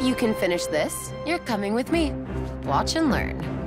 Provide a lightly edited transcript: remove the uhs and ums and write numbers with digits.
you can finish this, you're coming with me. Watch and learn.